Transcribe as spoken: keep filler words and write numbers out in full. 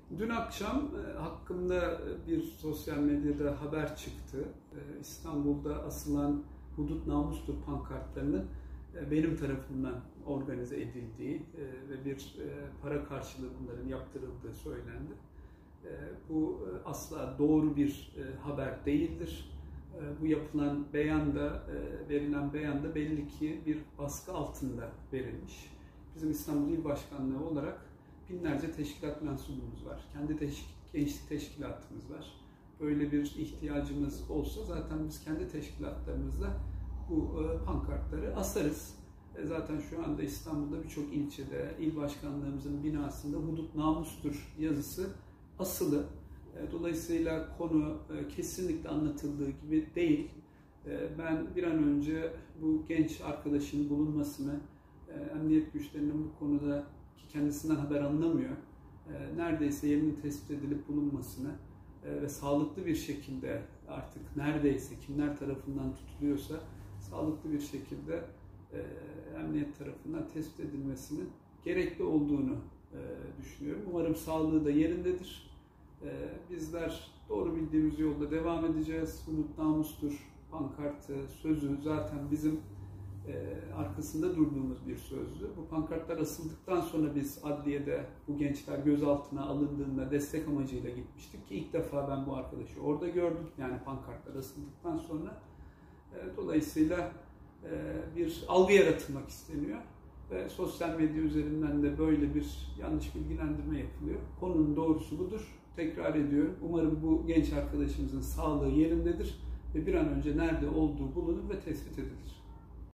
Dün akşam e, hakkımda bir sosyal medyada haber çıktı. E, İstanbul'da asılan hudut namustur pankartlarının e, benim tarafımdan organize edildiği e, ve bir e, para karşılığı bunların yaptırıldığı söylendi. E, bu e, asla doğru bir e, haber değildir. E, bu yapılan beyanda, e, verilen beyanda belli ki bir baskı altında verilmiş. Bizim İstanbul İl Başkanlığı olarak binlerce teşkilat mensubumuz var. Kendi teşk gençlik teşkilatımız var. Böyle bir ihtiyacımız olsa zaten biz kendi teşkilatlarımızla bu e, pankartları asarız. E, zaten şu anda İstanbul'da birçok ilçede, il başkanlığımızın binasında hudut namustur yazısı asılı. E, dolayısıyla konu e, kesinlikle anlatıldığı gibi değil. E, ben bir an önce bu genç arkadaşın bulunmasını, e, emniyet güçlerinin bu konuda ki kendisinden haber alınamıyor, e, neredeyse yerinin tespit edilip bulunmasını e, ve sağlıklı bir şekilde artık neredeyse kimler tarafından tutuluyorsa sağlıklı bir şekilde e, emniyet tarafından tespit edilmesinin gerekli olduğunu e, düşünüyorum. Umarım sağlığı da yerindedir. E, bizler doğru bildiğimiz yolda devam edeceğiz. Hudut namustur pankartı, sözü zaten bizim E, arkasında durduğumuz bir sözdü. Bu pankartlar asıldıktan sonra biz adliyede bu gençler gözaltına alındığında destek amacıyla gitmiştik ki ilk defa ben bu arkadaşı orada gördüm. Yani pankartlar asıldıktan sonra e, dolayısıyla e, bir algı yaratılmak isteniyor ve sosyal medya üzerinden de böyle bir yanlış bilgilendirme yapılıyor. Konunun doğrusu budur. Tekrar ediyorum. Umarım bu genç arkadaşımızın sağlığı yerindedir ve bir an önce nerede olduğu bulunur ve tespit edilir.